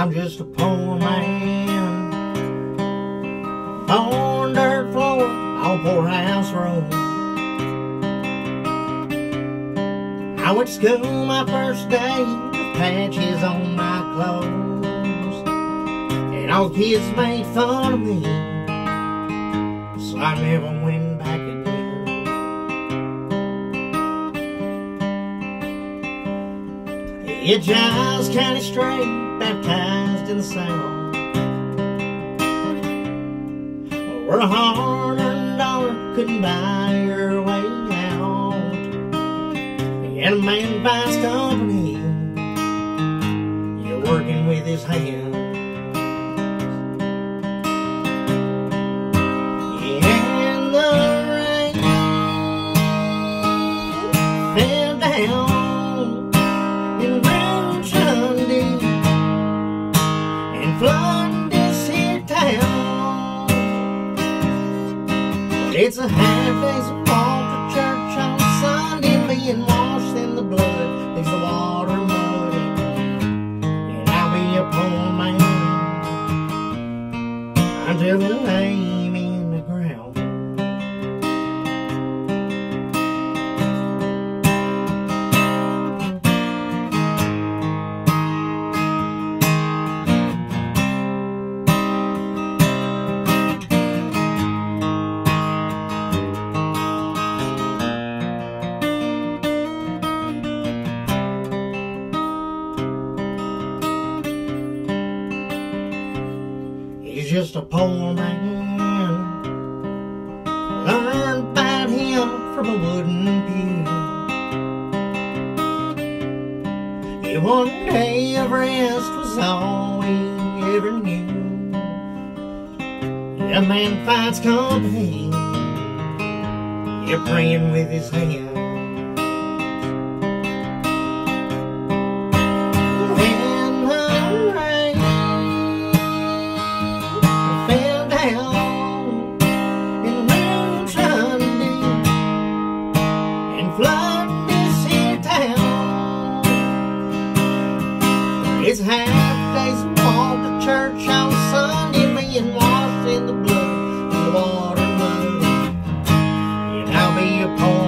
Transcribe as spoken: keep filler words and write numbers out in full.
I'm just a poor man on dirt floor, on poorhouse road. I went to school my first day with patches on my clothes, and all the kids made fun of me, so I never went back again. Yeah, Giles County straight, baptized in the South, where a hard-earned dollar couldn't buy your way out. And a man buys company, you're working with his hands. Yeah, and the rain fell down flood this here town. It's a half day's walk to church on Sunday, being washed in the blood leaves the water muddy, and I'll be a poor man until they lay me in the ground. He's just a poor man. Learned about him from a wooden pew. Yeah, one day of rest was all we ever knew. Yeah, a man finds company, you're praying with his hands. It's half days walk to church on Sunday, being washed in the blood of the water mud, and I'll be a poor